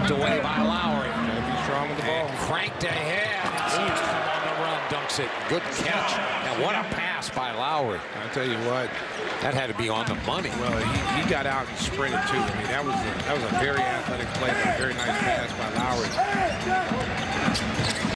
Knocked away by Lowry. Gotta be strong with the ball. And cranked ahead. Siakam on the run, dunks it. Good catch. And what a pass by Lowry. I tell you what, that had to be on the money. Well, he got out and sprinted too. I mean, that was a very athletic play, but a very nice pass by Lowry.